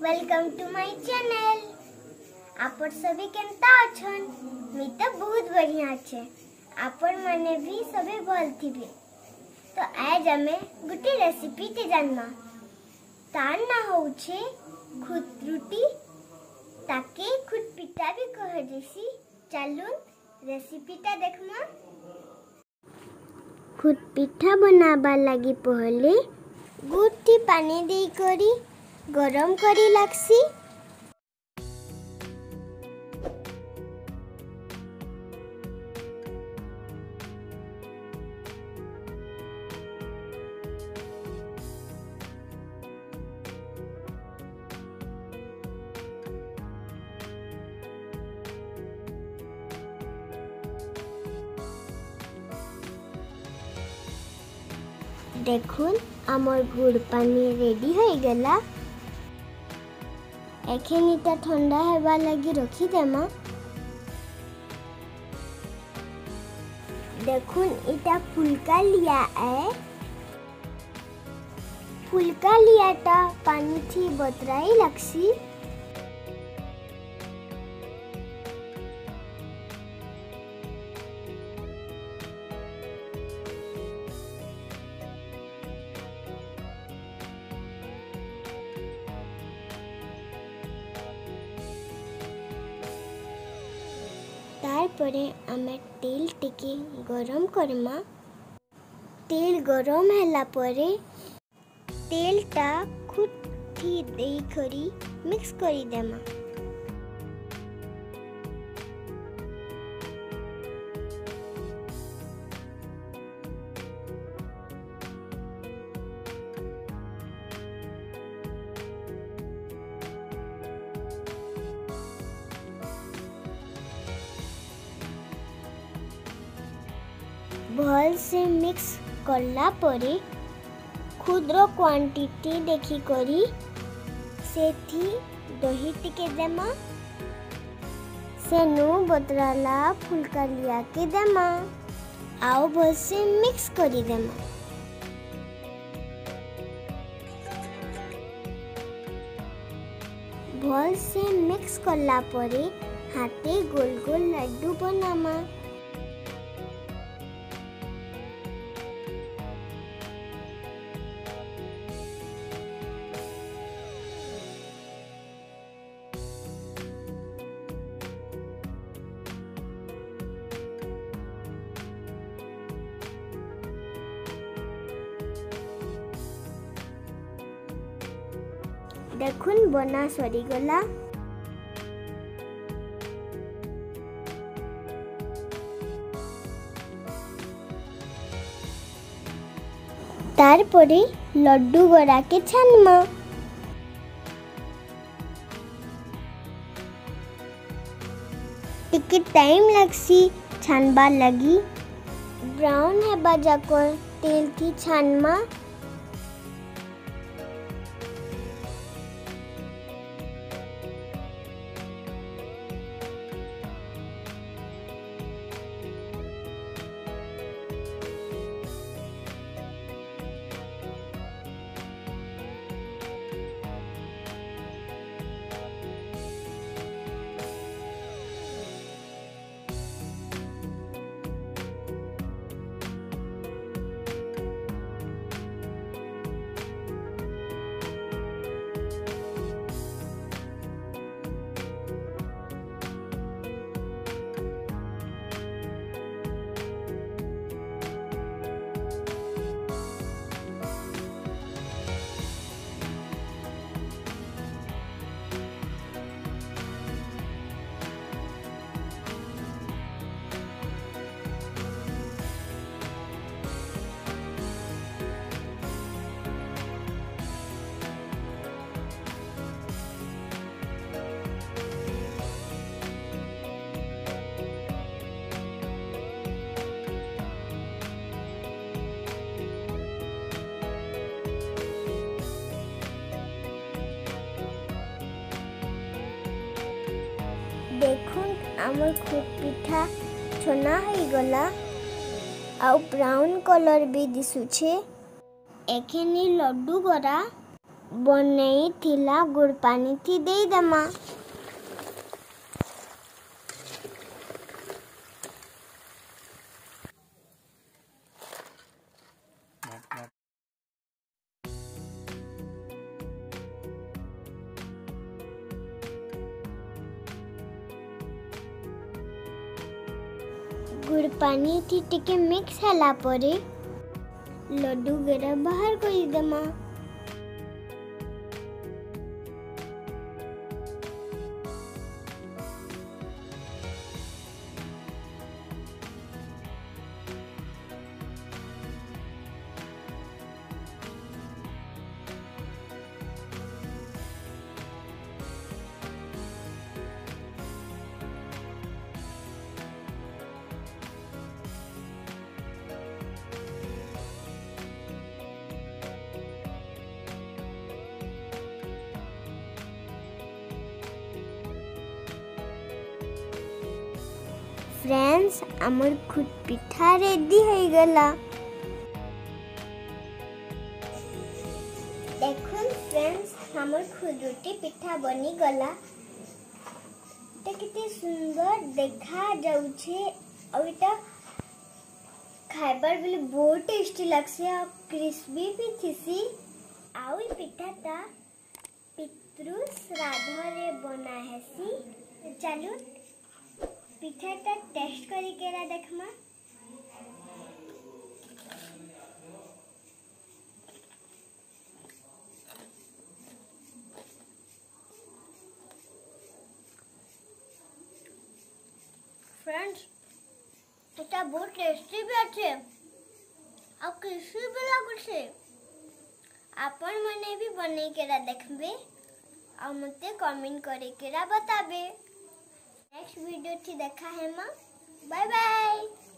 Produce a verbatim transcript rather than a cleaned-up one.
Welcome to my channel. आपण सभी केनता अछन? मी तो बहुत बढ़िया छे। आपण माने भी सभी भल थिबे। तो आज हमें गुटी रेसिपी ते जानमा। तार ना होउछे खुद रुटी ताके खुद पिठा भी कह देसी। चलून रेसिपीटा देखमा। खुद पिठा बनाबा लगी पहले गुटी पानी दे करी गरम करी लागसी। देखुन आमर गुड़ पानी रेडी हो गला। एखेनिटा ठंडा हेबा लगी रखी देमा। देखुन इटा फुलका लिया है। फुलका लियाटा पानी थी बतराई लगसी। तारपरे आमे तेल टिके गरम करमा। तेल गरम हैला परे तेल टा खुद थी देई करी मिक्स करी देमा। भल से मिक्स करला परे खुद्र क्वांटिटी देखी करी सेथी दही टिके देमा। सेनु बतराला फुलका लिया के देमा। आओ भल से मिक्स करी देमा। भल से मिक्स करला परे हाथे गोल गोल लड्डू बनामा। देखुन बना सरी गला। तारपरे लड्डू गड़ा के छानमा। टिके टाइम लगसी छानबा लगी। ब्राउन है बाजाकर तेल थी छानमा। देखुन आमर खुद पिठा छना हो गला। आउ ब्राउन कलर भी दिसुछे। एखेनी लड्डू गरा बनेई थिला गुड़ पानी थी दे दमा। गुड़ पानी थी टिके मिक्स होला परे लड्डू गेरा बाहर कर दमा। फ्रेंड्स आमर खुद पिठा रेडी हो गला। देखुन फ्रेंड्स आमर खुद रोटी पिठा बनी गला। तो कितने सुंदर देखा जाउछे और इटा खाइबार बेले बहुत टेस्टी लगसे और क्रिस्पी भी थिसी। आउ पिठा ता पितृ श्राद्ध रे बना हेसी। चलो पिठाटा टेस्ट करी केरा देखमा। फ्रेंड्स एटा बहुत टेस्टी भी अच्छे और क्रिस्पी भी लागुछे। आपण मने भी बने केरा देखबे और मते कमेंट करे केरा बताबे। नेक्स्ट वीडियो थी देखा है माँ। Bye bye.